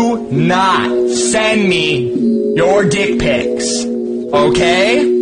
Do not send me your dick pics. Okay?